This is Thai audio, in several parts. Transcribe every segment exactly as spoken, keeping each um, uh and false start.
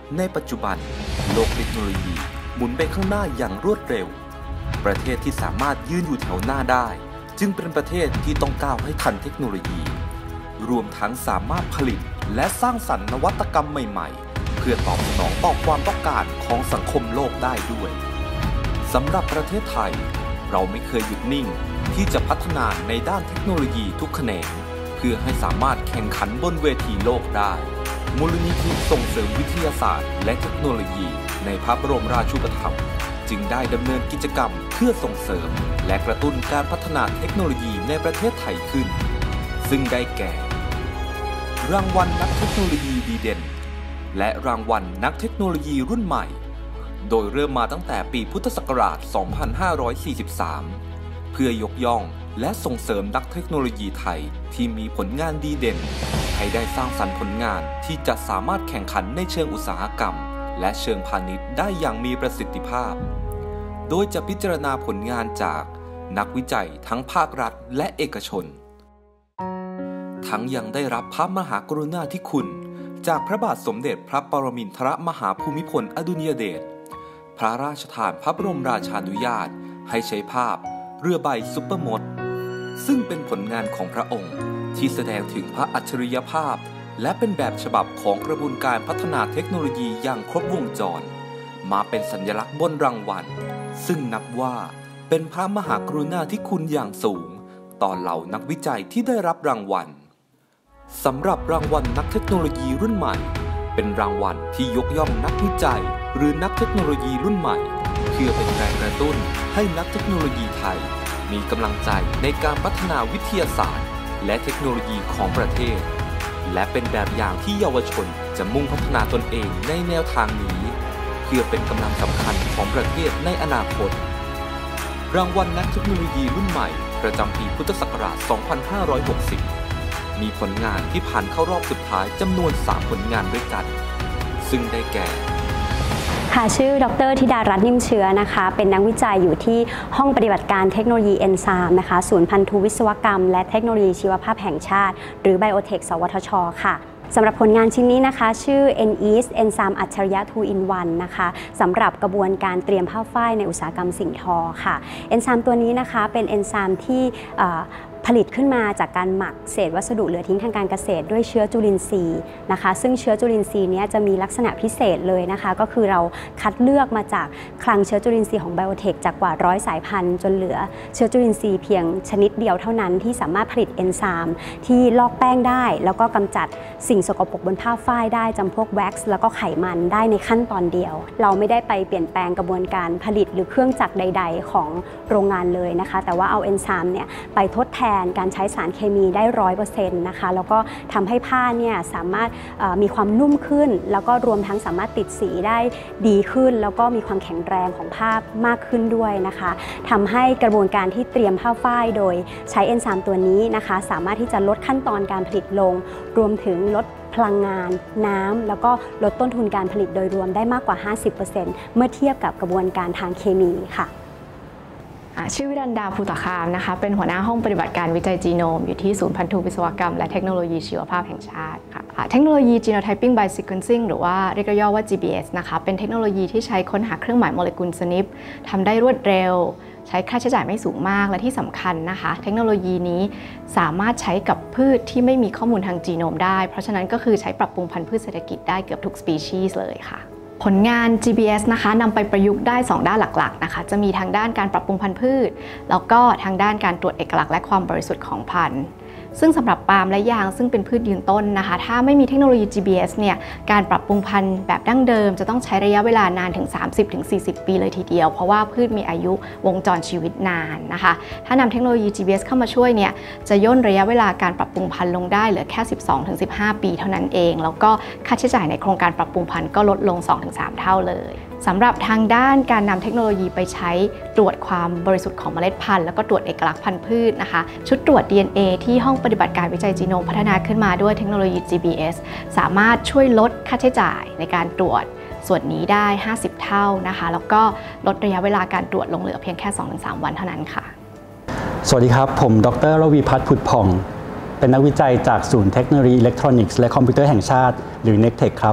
ในปัจจุบันโลกเทคโนโลยีหมุนไปข้างหน้าอย่างรวดเร็วประเทศที่สามารถยืนอยู่แถวหน้าได้จึงเป็นประเทศที่ต้องก้าวให้ทันเทคโนโลยีรวมทั้งสามารถผลิตและสร้างสรรค์นวัตกรรมใหม่ๆเพื่อตอบสนองต่อความต้องการของสังคมโลกได้ด้วยสำหรับประเทศไทยเราไม่เคยหยุดนิ่งที่จะพัฒนาในด้านเทคโนโลยีทุกแขนงเพื่อให้สามารถแข่งขันบนเวทีโลกได้มูลนิธิส่งเสริมวิทยาศาสตร์และเทคโนโลยีในพระบรมราชูปถัมภ์จึงได้ดำเนินกิจกรรมเพื่อส่งเสริมและกระตุ้นการพัฒนาเทคโนโลยีในประเทศไทยขึ้นซึ่งได้แก่รางวัลนักเทคโนโลยีดีเด่นและรางวัลนักเทคโนโลยีรุ่นใหม่โดยเริ่มมาตั้งแต่ปีพุทธศักราช สองพันห้าร้อยสี่สิบสาม เพื่อยกย่องและส่งเสริมนักเทคโนโลยีไทยที่มีผลงานดีเด่นให้ได้สร้างสรรค์ผลงานที่จะสามารถแข่งขันในเชิงอุตสาหกรรมและเชิงพาณิชย์ได้อย่างมีประสิทธิภาพโดยจะพิจารณาผลงานจากนักวิจัยทั้งภาครัฐและเอกชนทั้งยังได้รับพระมหากรุณาธิคุณจากพระบาทสมเด็จพระปรมินทรมหาภูมิพลอดุลยเดชพระราชทานพระบรมราชานุญาตให้ใช้ภาพเรือใบซุปเปอร์มดซึ่งเป็นผลงานของพระองค์ที่แสดงถึงพระอัจฉริยภาพและเป็นแบบฉบับของกระบวนการพัฒนาเทคโนโลยีอย่างครบวงจรมาเป็นสัญลักษณ์บนรางวัลซึ่งนับว่าเป็นพระมหากรุณาธิคุณอย่างสูงต่อเหล่านักวิจัยที่ได้รับรางวัลสำหรับรางวัลนักเทคโนโลยีรุ่นใหม่เป็นรางวัลที่ยกย่องนักวิจัยหรือนักเทคโนโลยีรุ่นใหม่เพื่อเป็นแรงกระตุ้นให้นักเทคโนโลยีไทยมีกำลังใจในการพัฒนาวิทยาศาสตร์และเทคโนโลยีของประเทศและเป็นแบบอย่างที่เยาวชนจะมุ่งพัฒนาตนเองในแนวทางนี้เพื่อเป็นกำลังสำคัญของประเทศในอนาคตรางวัลนักเทคโนโลยีรุ่นใหม่ประจำปีพุทธศักราช สองพันห้าร้อยหกสิบ มีผลงานที่ผ่านเข้ารอบสุดท้ายจำนวน สาม ผลงานด้วยกันซึ่งได้แก่ค่ะชื่อดร.ธิดารัตน์นิ่มเชื้อนะคะเป็นนักวิจัยอยู่ที่ห้องปฏิบัติการเทคโนโลยีเอนไซม์นะคะศูนย์พันธุวิศวกรรมและเทคโนโลยีชีวภาพแห่งชาติหรือ Biotech สวทช.ค่ะสำหรับผลงานชิ้นนี้นะคะชื่อ เอ็น อี เอส Enzyme อัจฉริยะ ทู อิน วัน นะคะสำหรับกระบวนการเตรียมผ้าฝ้ายในอุตสาหกรรมสิ่งทอค่ะเอนไซม์ตัวนี้นะคะเป็นเอนไซม์ที่ผลิตขึ้นมาจากการหมักเศษวัสดุเหลือทิ้งทางการเกษตรด้วยเชื้อจุลินทรีย์นะคะซึ่งเชื้อจุลินทรีย์นี้จะมีลักษณะพิเศษเลยนะคะก็คือเราคัดเลือกมาจากคลังเชื้อจุลินทรีย์ของ Biotech จากกว่าร้อยสายพันธุ์จนเหลือเชื้อจุลินทรีย์เพียงชนิดเดียวเท่านั้นที่สามารถผลิตเอนไซม์ที่ลอกแป้งได้แล้วก็กำจัดสิ่งสกปรกบนผ้าฝ้ายได้จำพวกแว็กซ์แล้วก็ไขมันได้ในขั้นตอนเดียวเราไม่ได้ไปเปลี่ยนแปลงกระบวนการผลิตหรือเครื่องจักรใดๆของโรงงานเลยนะคะแต่ว่าเอาเอนไซม์เนี่ยไปทดแทนการใช้สารเคมีได้ ร้อยเปอร์เซ็นต์ นะคะแล้วก็ทำให้ผ้าเนี่ยสามารถมีความนุ่มขึ้นแล้วก็รวมทั้งสามารถติดสีได้ดีขึ้นแล้วก็มีความแข็งแรงของผ้ามากขึ้นด้วยนะคะทำให้กระบวนการที่เตรียมผ้าฝ้ายโดยใช้เอนไซม์ตัวนี้นะคะสามารถที่จะลดขั้นตอนการผลิตลงรวมถึงลดพลังงานน้ำแล้วก็ลดต้นทุนการผลิตโดยรวมได้มากกว่า ห้าสิบเปอร์เซ็นต์ เมื่อเทียบกับกระบวนการทางเคมีค่ะชื่อวิรันดาภูตคามนะคะเป็นหัวหน้าห้องปฏิบัติการวิจัยจีโนมอยู่ที่ศูนย์พันธุวิศวกรรมและเทคโนโลยีชีวภาพแห่งชาติค่ะเทคโนโลยี Genotyping by Sequencing หรือว่าเรียกย่อว่า จี บี เอส นะคะเป็นเทคโนโลยีที่ใช้ค้นหาเครื่องหมายโมเลกุลสนิปทำได้รวดเร็วใช้ค่าใช้จ่ายไม่สูงมากและที่สำคัญนะคะเทคโนโลยีนี้สามารถใช้กับพืชที่ไม่มีข้อมูลทางจีโนมได้เพราะฉะนั้นก็คือใช้ปรับปรุงพันธุ์พืชเศรษฐกิจได้เกือบทุกสปีชีส์เลยค่ะผลงาน จี บี เอส นะคะนำไปประยุกต์ได้ สอง ด้านหลักๆนะคะจะมีทางด้านการปรับปรุงพันธุ์พืชแล้วก็ทางด้านการตรวจเอกลักษณ์และความบริสุทธิ์ของพันธุ์ซึ่งสำหรับปาล์มและยางซึ่งเป็นพืชยืนต้นนะคะถ้าไม่มีเทคโนโลยี จี บี เอส เนี่ยการปรับปรุงพันธุ์แบบดั้งเดิมจะต้องใช้ระยะเวลานานถึง สามสิบถึงสี่สิบ ปีเลยทีเดียวเพราะว่าพืชมีอายุวงจรชีวิตนานนะคะถ้านำเทคโนโลยี จี บี เอส เข้ามาช่วยเนี่ยจะย่นระยะเวลาการปรับปรุงพันธุ์ลงได้เหลือแค่ สิบสองถึงสิบห้า ปีเท่านั้นเองแล้วก็ค่าใช้จ่ายในโครงการปรับปรุงพันธุ์ก็ลดลง สองถึงสาม เท่าเลยสำหรับทางด้านการนำเทคโนโลยีไปใช้ตรวจความบริสุทธิ์ของเมล็ดพันธุ์แล้วก็ตรวจเอกลักษณ์พันธุ์พืชนะคะชุดตรวจ ดี เอ็น เอ ที่ห้องปฏิบัติการวิจัยจีโนมพัฒนาขึ้นมาด้วยเทคโนโลยี จี บี เอส สามารถช่วยลดค่าใช้จ่ายในการตรวจส่วนนี้ได้ห้าสิบเท่านะคะแล้วก็ลดระยะเวลาการตรวจลงเหลือเพียงแค่ สองถึงสาม วันเท่านั้นค่ะสวัสดีครับผมดร.ระวีพัฒน์ผุดผ่องเป็นนักวิจัยจากศูนย์เทคโนโลยีอิเล็กทรอนิกส์และคอมพิวเตอร์แห่งชาติหรือ เน็กเทค ครับ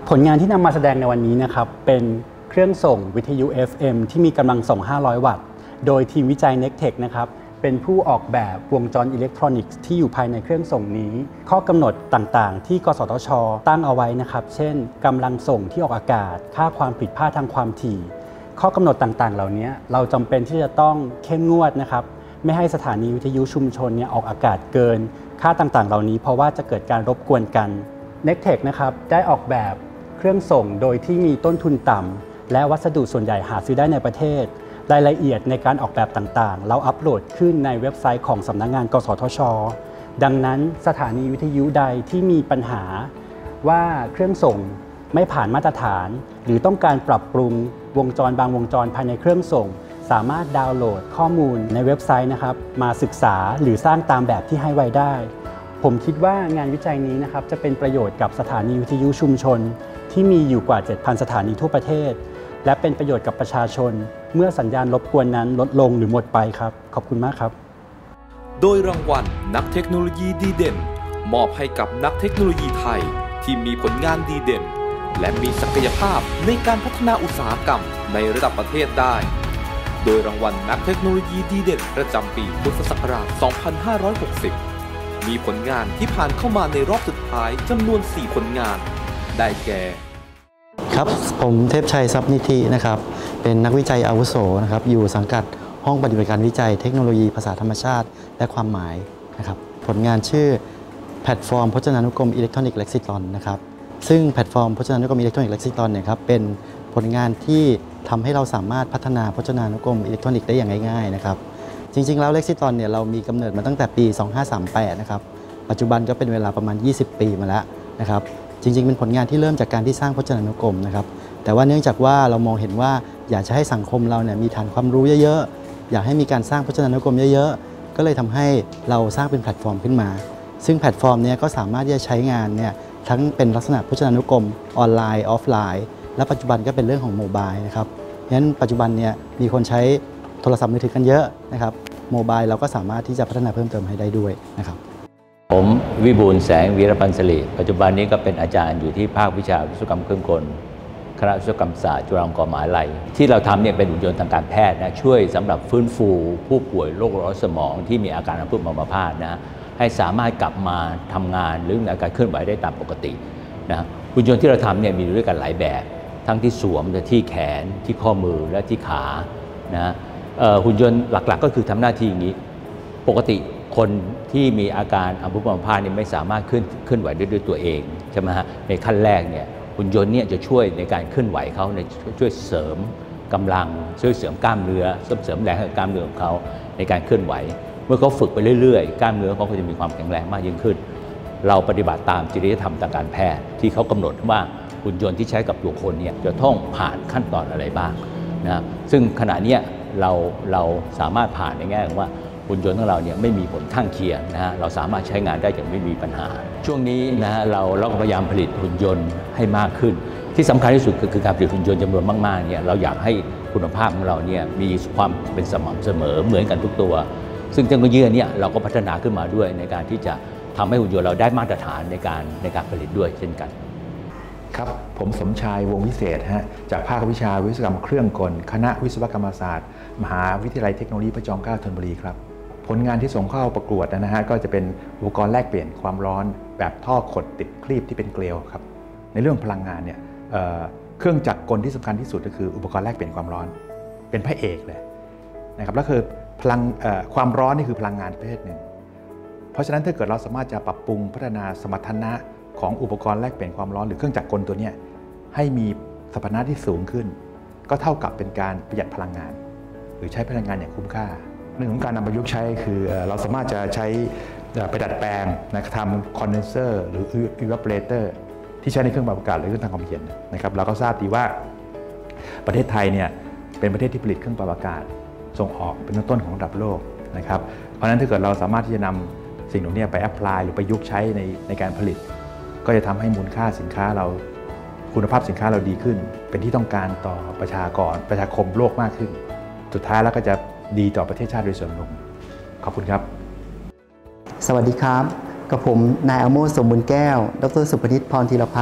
ผลงานที่นำมาแสดงในวันนี้นะครับเป็นเครื่องส่งวิทยุ เอฟ เอ็ม ที่มีกำลังส่งห้าร้อยวัตต์โดยทีมวิจัย Nectech นะครับเป็นผู้ออกแบบวงจรอิเล็กทรอนิกส์ที่อยู่ภายในเครื่องส่งนี้ข้อกำหนดต่างๆที่กสทช.ตั้งเอาไว้นะครับเช่นกำลังส่งที่ออกอากาศค่าความผิดพลาดทางความถี่ข้อกำหนดต่างๆเหล่านี้เราจำเป็นที่จะต้องเข้มงวดนะครับไม่ให้สถานีวิทยุชุมชนเนี่ยออกอากาศเกินค่าต่างๆเหล่านี้เพราะว่าจะเกิดการรบกวนกัน Nectech นะครับได้ออกแบบเครื่องส่งโดยที่มีต้นทุนต่ำและวัสดุส่วนใหญ่หาซื้อได้ในประเทศรายละเอียดในการออกแบบต่างๆเราอัปโหลดขึ้นในเว็บไซต์ของสำนักงานกสทช.ดังนั้นสถานีวิทยุใดที่มีปัญหาว่าเครื่องส่งไม่ผ่านมาตรฐานหรือต้องการปรับปรุงวงจรบางวงจรภายในเครื่องส่งสามารถดาวน์โหลดข้อมูลในเว็บไซต์นะครับมาศึกษาหรือสร้างตามแบบที่ให้ไว้ได้ผมคิดว่างานวิจัยนี้นะครับจะเป็นประโยชน์กับสถานีวิทยุชุมชนที่มีอยู่กว่า เจ็ดพัน สถานีทั่วประเทศและเป็นประโยชน์กับประชาชนเมื่อสัญญาณรบกวนนั้นลดลงหรือหมดไปครับขอบคุณมากครับโดยรางวัลนักเทคโนโลยีดีเด่นมอบให้กับนักเทคโนโลยีไทยที่มีผลงานดีเด่นและมีศักยภาพในการพัฒนาอุตสาหกรรมในระดับประเทศได้โดยรางวัลนักเทคโนโลยีดีเด่นประจำปีพุทธศักราช สองพันห้าร้อยหกสิบ มีผลงานที่ผ่านเข้ามาในรอบสุดท้ายจำนวน สี่ ผลงานได้แก่ครับผมเทพชัยทรัพย์นิธินะครับเป็นนักวิจัยอาวุโสนะครับอยู่สังกัดห้องปฏิบัติการวิจัยเทคโนโลยีภาษาธรรมชาติและความหมายนะครับผลงานชื่อแพลตฟอร์มพจนานุกรมอิเล็กทรอนิกส์เล็กซิตอนนะครับซึ่งแพลตฟอร์มพจนานุกรมอิเล็กทรอนิกส์เล็กซิตอนเนี่ยครับเป็นผลงานที่ทำให้เราสามารถพัฒนาพจนานุกรมอิเล็กทรอนิกส์ได้อย่างง่ายๆนะครับจริงๆแล้วเล็กซิตอนเนี่ยเรามีกำเนิดมาตั้งแต่ปี สองพันห้าร้อยสามสิบแปด นะครับปัจจุบันก็เป็นเวลาประมาณ ยี่สิบ ปีมาแล้วนะครับจริงๆเป็นผลงานที่เริ่มจากการที่สร้างพจนานุกรมนะครับแต่ว่าเนื่องจากว่าเรามองเห็นว่าอยากจะให้สังคมเราเนี่ยมีฐานความรู้เยอะๆอยากให้มีการสร้างพจนานุกรมเยอะๆก็เลยทำให้เราสร้างเป็นแพลตฟอร์มขึ้นมาซึ่งแพลตฟอร์มนี้ก็สามารถที่จะใช้งานเนี่ยทั้งเป็นลักษณะพจนานุกรมออนไลน์ออฟไลน์และปัจจุบันก็เป็นเรื่องของโมบายนะครับงั้นปัจจุบันเนี่ยมีคนใช้โทรศัพท์มือถือกันเยอะนะครับโมบายเราก็สามารถที่จะพัฒนาเพิ่มเติมให้ได้ด้วยนะครับผมวิบูลย์แสงวีรพันธ์สิริปัจจุบันนี้ก็เป็นอาจารย์อยู่ที่ภาควิชาวิศวกรรมเครื่องกลคณะวิศวกรรมศาสตร์จุฬาลงกรณ์มหาวิทยาลัยที่เราทำเนี่ยเป็นหุ่นยนต์ทางการแพทย์นะช่วยสำหรับฟื้นฟูผู้ป่วยโรคหลอดสมองที่มีอาการอัมพฤกษ์อัมพาตนะให้สามารถกลับมาทำงานหรืออาการเคลื่อนไหวได้ตามปกตินะหุ่นยนต์ที่เราทำเนี่ยมีด้วยกันหลายแบบทั้งที่สวมที่แขนที่ข้อมือและที่ขานะหุ่นยนต์หลักๆก็คือทำหน้าที่อย่างนี้ปกติคนที่มีอาการอัมพฤกษ์อัมพาตนี่ไม่สามารถเคลื่อนเคลื่อนไหวได้ด้วยตัวเองใช่ไหมฮะในขั้นแรกเนี่ยหุ่นยนต์เนี่ยจะช่วยในการเคลื่อนไหวเขาในช่วยเสริมกำลังช่วยเสริมกล้ามเนื้อเสริมแรงให้กล้ามเนื้อของเขาในการเคลื่อนไหวเมื่อเขาฝึกไปเรื่อยๆกล้ามเนื้อเขาก็จะมีความแข็งแรงมากยิ่งขึ้นเราปฏิบัติตามจริยธรรมทางการแพทย์ที่เขากำหนดว่าหุ่นยนต์ที่ใช้กับตัวคนเนี่ยจะต้องผ่านขั้นตอนอะไรบ้างนะซึ่งขณะนี้เราเราสามารถผ่านในแง่ของว่าหุ่นยนต์ของเราเนี่ยไม่มีผลข้างเคียงนะฮะเราสามารถใช้งานได้อย่างไม่มีปัญหาช่วงนี้นะฮะเราเราก็พยายามผลิตหุ่นยนต์ให้มากขึ้นที่สำคัญที่สุดคือการผลิตหุ่นยนต์จำนวนมากๆเนี่ยเราอยากให้คุณภาพของเราเนี่ยมีความเป็นสม่ำเสมอเหมือนกันทุกตัวซึ่งเทคโนโลยีเนี่ยเราก็พัฒนาขึ้นมาด้วยในการที่จะทำให้หุ่นยนต์เราได้มาตรฐานในการในการผลิตด้วยเช่นกันครับผมสมชายวงศ์วิเศษฮะจากภาควิชาวิศวกรรมเครื่องกลคณะวิศวกรรมศาสตร์มหาวิทยาลัยเทคโนโลยีพระจอมเกล้าธนบุรีครับผลงานที่ส่งเข้าประกวดนะฮะก็จะเป็นอุปกรณ์แลกเปลี่ยนความร้อนแบบท่อขดติดคลีปที่เป็นเกลียวครับในเรื่องพลังงานเนี่ย เ, เครื่องจักรกลที่สำคัญที่สุดก็คืออุปกรณ์แลกเปลี่ยนความร้อนเป็นพระเอกเลยนะครับแล้วคือพลังความร้อนนี่คือพลังงานประเภทหนึ่งเพราะฉะนั้นถ้าเกิดเราสามารถจะปรับปรุงพัฒนาสมรรถนะของอุปกรณ์แลกเปลี่ยนความร้อนหรือเครื่องจักรกลตัวนี้ให้มีสมรรถนะที่สูงขึ้นก็เท่ากับเป็นการประหยัดพลังงานหรือใช้พลังงานอย่างคุ้มค่าเรื่องของการนำประยุกต์ใช้คือเราสามารถจะใช้ไปดัดแปลงนะครับทำคอนเดนเซอร์หรืออีวาปอเรเตอร์ที่ใช้ในเครื่องปรับอากาศหรือเครื่องทำความเย็นนะครับเราก็ทราบดีว่าประเทศไทยเนี่ยเป็นประเทศที่ผลิตเครื่องปรับอากาศส่งออกเป็นต้นของระดับโลกนะครับเพราะฉะนั้นถ้าเกิดเราสามารถที่จะนำสิ่งเหล่านี้ไปแอพพลายหรือประยุกต์ใช้ในในการผลิตก็จะทำให้มูลค่าสินค้าเราคุณภาพสินค้าเราดีขึ้นเป็นที่ต้องการต่อประชากรประชาคมโลกมากขึ้นสุดท้ายแล้วก็จะดีต่อประเทศชาติโดยส่วนรวมขอบคุณครับสวัสดีครับกับผมนายอโมสมบุญแก้วดรสุพนิชพรธีรพัฒน์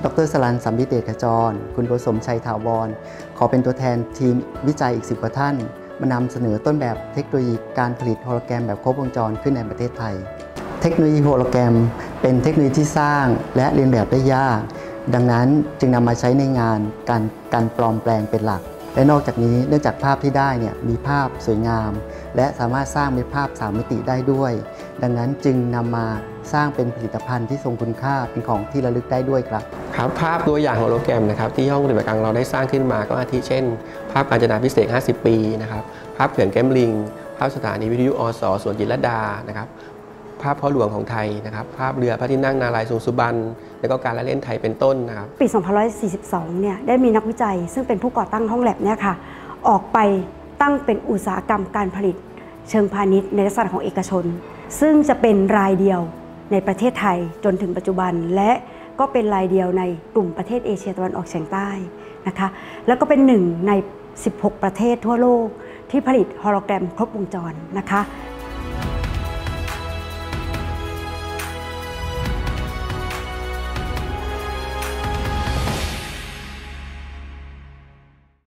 ดรสรัญ สัมฤทธิ์เดชขจรคุณโกสมชัยถาวรขอเป็นตัวแทนทีมวิจัยอีกสิบกว่าท่านมานำเสนอต้นแบบเทคโนโลยีการผลิตโฮโลแกรมแบบครบวงจรขึ้นในประเทศไทยเทคโนโลยีโฮโลแกรมเป็นเทคโนโลยีที่สร้างและเรียนแบบได้ยากดังนั้นจึงนำมาใช้ในงานการการปลอมแปลงเป็นหลักและนอกจากนี้เนื่องจากภาพที่ได้เนี่ยมีภาพสวยงามและสามารถสร้างเป็นภาพสามมิติได้ด้วยดังนั้นจึงนำมาสร้างเป็นผลิตภัณฑ์ที่ทรงคุณค่าเป็นของที่ระลึกได้ด้วยครับครับภาพตัวอย่างโฮโลแกรมนะครับที่ห้องปฏิบัติการเราได้สร้างขึ้นมาก็อาทิเช่นภาพกาญจนาภิเษกห้าสิบปีนะครับภาพเขื่อนแก้มลิงภาพสถานีวิทยุอสสวนจิตรลดานะครับภาพพ่อหลวงของไทยนะครับภาพเรือพระที่นั่งนารายณ์ทรงสุบรรณและก็การละเล่นไทยเป็นต้นนะครับปี สองพันห้าร้อยสี่สิบสอง เนี่ยได้มีนักวิจัยซึ่งเป็นผู้ก่อตั้งห้องแลบเนี่ยค่ะออกไปตั้งเป็นอุตสาหกรรมการผลิตเชิงพาณิชย์ในลักษณะของเอกชนซึ่งจะเป็นรายเดียวในประเทศไทยจนถึงปัจจุบันและก็เป็นรายเดียวในกลุ่มประเทศเอเชียตะวันออกเฉียงใต้นะคะแล้วก็เป็นหนึ่งในสิบหกประเทศทั่วโลกที่ผลิตโฮโลแกรมครบวงจรนะคะ